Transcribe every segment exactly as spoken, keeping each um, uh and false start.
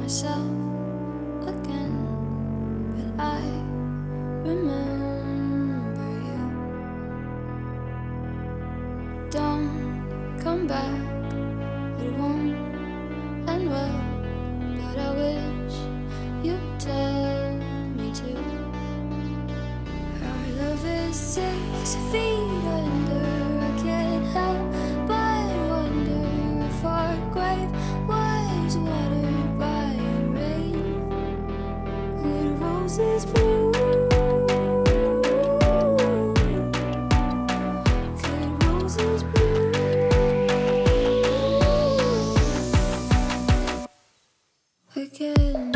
myself again, but I remember you. Don't come back, it won't end well, but I wish you'd tell me to. Our love is six feet under, I can't help but wonder if our grave was watered by rain. Would roses bloom? Could roses bloom again?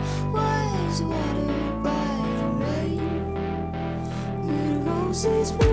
Roses